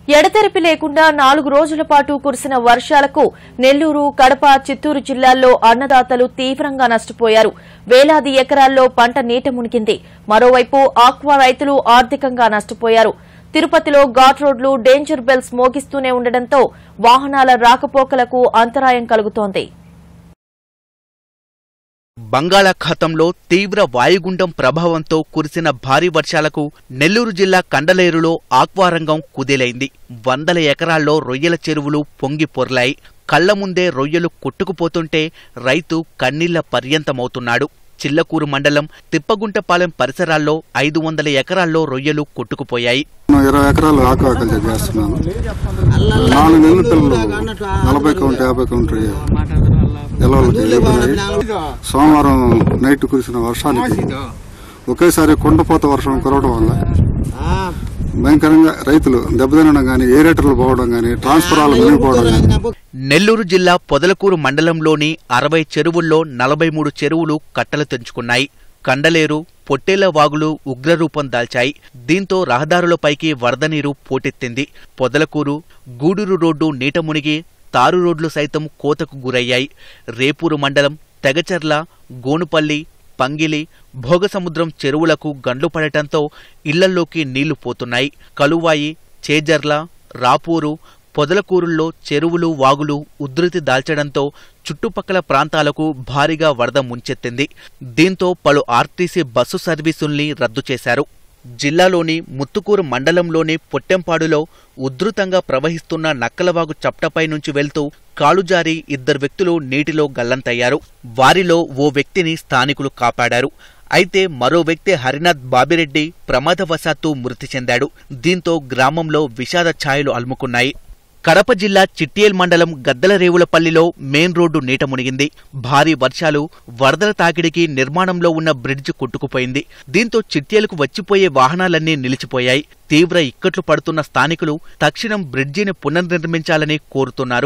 ఎడతెరిపి లేకుండా 4 రోజుల పాటు కురిసిన వర్షాలకు నెల్లూరు, కడప, చిత్తూరు జిల్లాల్లో అన్నదాతలు తీవ్రంగా నష్టపోయారు. వేలాది ఎకరాల్లో పంట నీట మునిగింది. మరోవైపు ఆక్వా రైతులు ఆర్థికంగా నష్టపోయారు. తిరుపతిలో ఘాట్ రోడ్లు డేంజర్ బెల్స్ మోగిస్తూనే ఉండడంతో వాహనాల రాకపోకలకు అంతరాయం కలుగుతోంది. బంగాళాఖాతంలో తీవ్ర వాయుగుండం ప్రభావంతో కురిసిన భారీ వర్షాలకు నెల్లూరు జిల్లా కండలేరులో ఆక్వారంగం కుదేలైంది. వందల ఎకరాల్లో రొయ్యల చెరువులు పొంగి పొర్లాయి. కళ్ల ముందే రొయ్యలు కొట్టుకుపోతుంటే రైతు కన్నీళ్ల పర్యంతమవుతున్నాడు. చిల్లకూరు మండలం తిప్పగుంటపాలెం పరిసరాల్లో 500 ఎకరాల్లో రొయ్యలు కొట్టుకుపోయాయి. 20 ఎకరాలు ఆక్వాకల్చర్ చేస్తున్నాను. 4 నెలల పిల్లలు 40 కౌంట్ 50 కౌంట్ సోమవారం నైట్ కురిసిన వర్షానికి ఒకేసారి కుండపోత వర్షం కురవడం వల్ల భయంకరంగా రైతులు దెబ్బతినడం గానీ, ఏరేటర్లు పోవడం గానీ, ట్రాన్స్ఫరాలు మునిగిపోవడం గానీ. నెల్లూరు జిల్లా పొదలకూరు మండలంలోని 60 చెరువుల్లో 43 చెరువులు కట్టలు తెంచుకున్నాయి. కండలేరు, పొట్టేళ్ల వాగులు ఉగ్రరూపం దాల్చాయి. దీంతో రహదారులపైకి వరద నీరు పోటెత్తింది. పొదలకూరు, గూడూరు రోడ్డు నీట మునిగి తారు రోడ్లు సైతం కోతకు గురయ్యాయి. రేపూరు మండలం తెగచర్ల, గోనుపల్లి, పంగిలి, భోగసముద్రం చెరువులకు గండ్లు పడటంతో ఇళ్లల్లోకి నీళ్లు పోతున్నాయి. కలువాయి, చేజర్ల, రాపూరు, పొదలకూరుల్లో చెరువులు, వాగులు ఉధృతి దాల్చడంతో చుట్టుపక్కల ప్రాంతాలకు భారీగా వరద ముంచెత్తింది. దీంతో పలు ఆర్టీసీ బస్సు సర్వీసుల్ని రద్దు చేశారు. జిల్లాలోని ముత్తుకూరు మండలంలోని పొట్టెంపాడులో ఉధృతంగా ప్రవహిస్తున్న నక్కలవాగు చప్టపై నుంచి వెళ్తూ కాలుజారి 2 వ్యక్తులు నీటిలో గల్లంతయ్యారు. వారిలో ఓ వ్యక్తిని స్థానికులు కాపాడారు. అయితే మరో వ్యక్తి హరినాథ్ బాబిరెడ్డి ప్రమాదవశాత్తు మృతి చెందాడు. దీంతో గ్రామంలో విషాద ఛాయలు అలుముకున్నాయి. కడప జిల్లా చిట్యేల్ మండలం గద్దలరేవులపల్లిలో మెయిన్ రోడ్డు నీట మునిగింది. భారీ వర్షాలు, వరదల తాకిడికి నిర్మాణంలో ఉన్న బ్రిడ్జ్ కొట్టుకుపోయింది. దీంతో చిట్యేలకు వచ్చిపోయే వాహనాలన్నీ నిలిచిపోయాయి. తీవ్ర ఇక్కట్లు పడుతున్న స్థానికులు తక్షణం బ్రిడ్జిని పునర్నిర్మించాలని కోరుతున్నారు.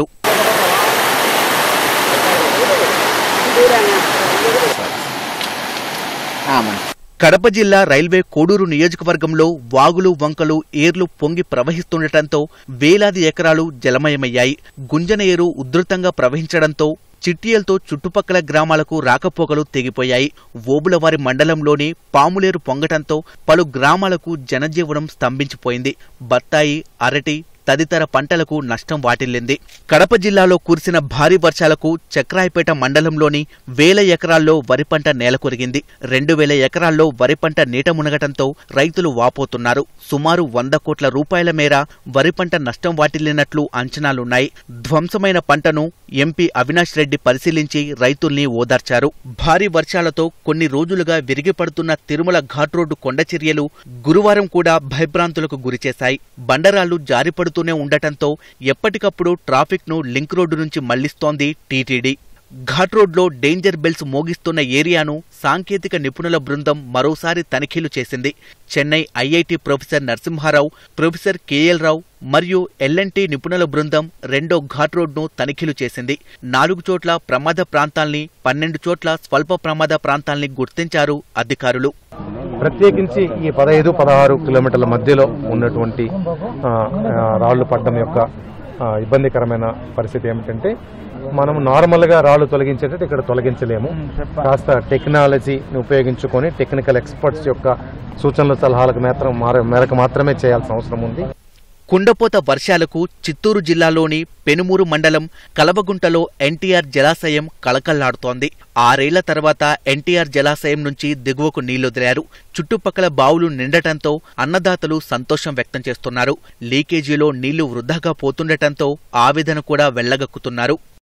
కడప జిల్లా రైల్వే కోడూరు నియోజకవర్గంలో వాగులు, వంకలు, ఏర్లు పొంగి ప్రవహిస్తుండటంతో వేలాది ఎకరాలు జలమయమయ్యాయి. గుంజన ఏరు ఉధృతంగా ప్రవహించడంతో చిట్యేల్తో చుట్టుపక్కల గ్రామాలకు రాకపోకలు తెగిపోయాయి. ఓబులవారి మండలంలోని పాములేరు పొంగటంతో పలు గ్రామాలకు జనజీవనం స్తంభించిపోయింది. బత్తాయి, అరటి తదితర పంటలకు నష్టం వాటిల్లింది. కడప జిల్లాలో కురిసిన భారీ వర్షాలకు చక్రాయపేట మండలంలోని వేల ఎకరాల్లో వరి పంట నేలకొరిగింది. 2000 ఎకరాల్లో వరి పంట నీట మునగటంతో రైతులు వాపోతున్నారు. సుమారు 100 కోట్ల రూపాయల మేర వరి పంట నష్టం వాటిల్లినట్లు అంచనాలున్నాయి. ధ్వంసమైన పంటను ఎంపీ అవినాష్ రెడ్డి పరిశీలించి రైతుల్ని ఓదార్చారు. భారీ వర్షాలతో కొన్ని రోజులుగా విరిగిపడుతున్న తిరుమల ఘాట్ రోడ్డు కొండచర్యలు గురువారం కూడా భయభ్రాంతులకు గురిచేశాయి. బండరాళ్లు జారిపడుతూ ఉండటంతో ఎప్పటికప్పుడు ట్రాఫిక్ ను లింక్ రోడ్డు నుంచి మళ్లిస్తోంది టీటీడీ. ఘాట్ రోడ్లో డేంజర్ బెల్స్ మోగిస్తున్న ఏరియాను సాంకేతిక నిపుణుల బృందం మరోసారి తనిఖీలు చేసింది. Chennai IIT professor Narasimha Rao, professor K L Rao L and T నిపుణుల బృందం రెండో ఘాట్ రోడ్ను తనిఖీలు చేసింది. 4 చోట్ల ప్రమాద ప్రాంతాల్ని, 12 చోట్ల స్వల్ప ప్రమాద ప్రాంతాల్ని గుర్తించారు అధికారులు. ప్రత్యేకించి ఈ 15-16 కిలోమీటర్ల మధ్యలో ఉన్నటువంటి రాళ్లు పడ్డం యొక్క ఇబ్బందికరమైన పరిస్థితి ఏమిటంటే, మనం నార్మల్గా రాళ్లు తొలగించేటట్టు ఇక్కడ తొలగించలేము. కాస్త టెక్నాలజీని ఉపయోగించుకొని టెక్నికల్ ఎక్స్పర్ట్స్ యొక్క సూచనల సలహాలకు మేరకు మాత్రమే చేయాల్సిన అవసరం ఉంది. కుండపోత వర్షాలకు చిత్తూరు జిల్లాలోని పెనుమూరు మండలం కలవగుంటలో ఎన్టీఆర్ జలాశయం కళకళ్లాడుతోంది. 6 ఏళ్ల తర్వాత ఎన్టీఆర్ జలాశయం నుంచి దిగువకు నీళ్లొదిలారు. చుట్టుపక్కల బావులు నిండటంతో అన్నదాతలు సంతోషం వ్యక్తం చేస్తున్నారు. లీకేజీలో నీళ్లు వృధాగా పోతుండటంతో ఆవేదన కూడా వెళ్లగక్కుతున్నారు.